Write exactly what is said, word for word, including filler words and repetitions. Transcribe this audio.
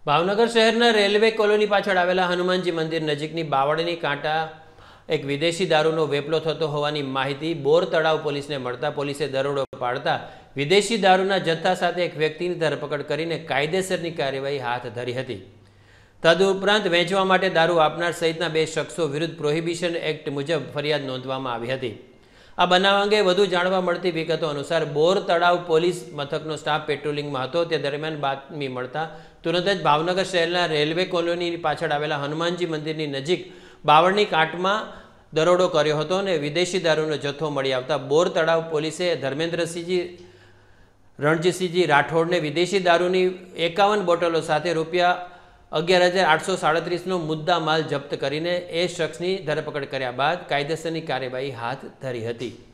ભાવનગર શહેરના railway colony પાછળ આવેલા હનુમાનજી મંદિર નજીકની બાવળની કાંટા એક વિદેશી દારૂનો વેપલો થતો હોવાની માહિતી બોર તળાવ પોલીસને મળતા પોલીસે દરોડો પાડતા વિદેશી દારૂના જથ્થા સાથે એક વ્યક્તિની ધરપકડ કરીને કાયદેસરની કાર્યવાહી હાથ ધરી હતી। તદુપરાંત વેચવા માટે દારૂ આપનાર સહિતના બે શખ્સો વિરુદ્ધ પ્રોહિબિશન એક્ટ મુજબ ફરિયાદ નોંધવામાં આવી હતી। આ બનાવ અંગે વધુ જાણવા મળતી વિગતો અનુસાર બોર તળાવ પોલીસ મથકનો સ્ટાફ પેટ્રોલિંગમાં હતો। તે દરમિયાન બાતમી મળતા તુરંત જ ભાવનગર શહેરના રેલવે કોલોની પાછળ આવેલા હનુમાનજી મંદિરની નજીક બાવળની કાંટમાં દરોડો કર્યો હતો અને વિદેશી દારૂનો જથ્થો મળી આવતા બોર તળાવ પોલીસે ધર્મેન્દ્રસિંહજી રણજીતસિંહજી રાઠોડને વિદેશી દારૂની એકાવન બોટલો સાથે રૂપિયા અગિયાર હજાર આઠસો સાડત્રીસનો મુદ્દા માલ જપ્ત કરીને એ શખ્સની ધરપકડ કર્યા બાદ કાયદેસરની કાર્યવાહી હાથ ધરી હતી।